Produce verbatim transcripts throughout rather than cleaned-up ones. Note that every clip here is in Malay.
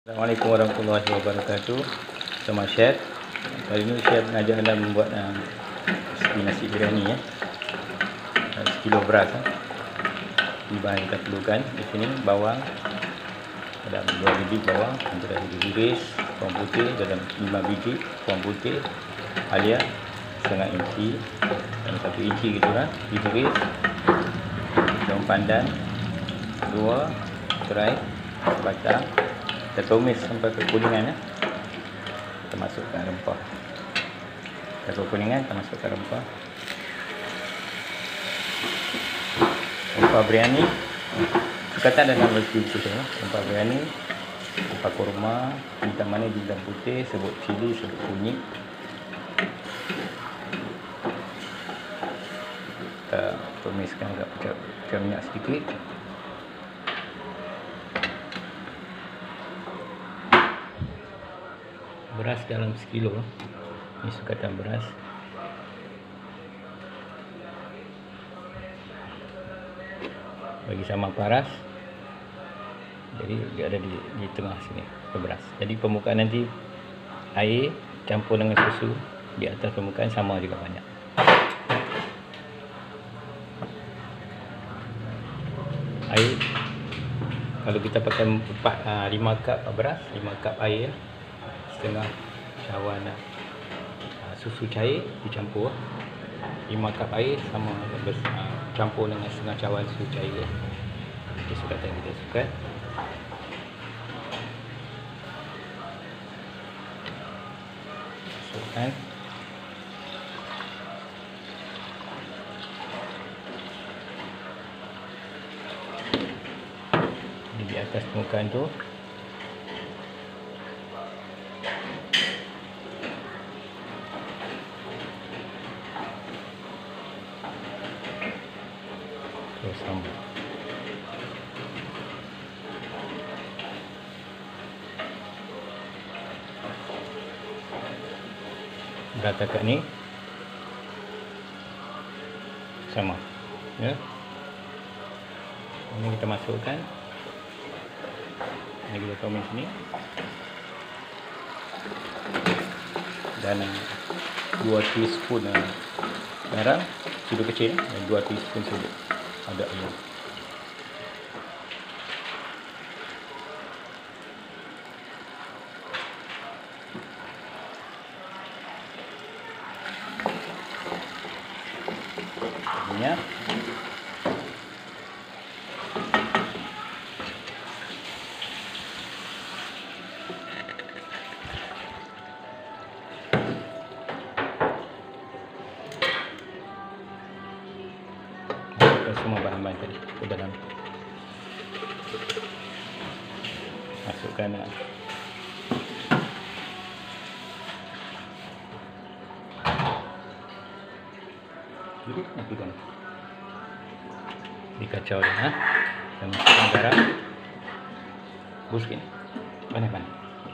Assalamualaikum warahmatullahi wabarakatuh. Sama chef. Kali ini chef mengajak anda membuat uh, nasi biryani ya. Uh, sekilo beras. Uh. Ini bahan kita perlukan di sini bawang. Ada dua biji bawang, ada biji iris, bawang putih, dalam lima biji bawang putih, halia setengah inci dan satu inci gitulah, biji iris, daun pandan, dua serai, batang. Kita tumis sampai kekuningan ya. Kita masukkan rempah. Kita kekuningan, kita masukkan rempah. Rempah biryani. Sukatan dengan resipi khusus ya. Rempah biryani, rempah kurma, bintang manis, bintang putih, serbuk cili, serbuk kunyit. Kita tumiskan agak pakai minyak sedikit. Beras dalam sekilo. Ini sukatan beras. Bagi sama paras. Jadi dia ada di, di tengah sini beras. Jadi permukaan nanti air campur dengan susu di atas permukaan sama juga banyak. Air kalau kita pakai empat, lima cup beras, lima cup air. Setengah cawan uh, susu cair dicampur, lima cup air sama uh, campur dengan setengah cawan susu cair. Ini sukatan kita suka. Masukkan. Ini di atas permukaan tu. Terus sambal. Ratakan ni sama ya. Ini kita masukkan. Ini kita tumis ni. Dan dua teaspoon garam kecil kecil dan dua teaspoon serbuk. Ada ayam. Minyak. Semua bahan-bahan tadi ke dalam. Masukkan uh, jadi masukkan dikacau dah ha? Dan masukkan garam buskin banyak-banyak.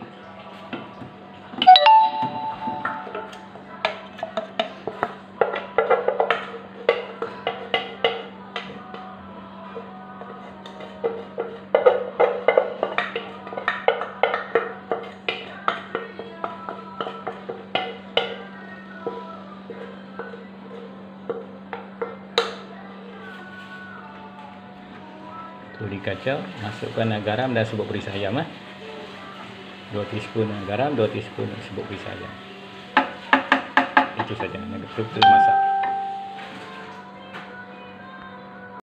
Tu dikacau, masukkan garam dan serbuk perisai ayam eh. dua teaspoon garam, dua teaspoon serbuk perisai ayam. Itu saja, betul-betul masak.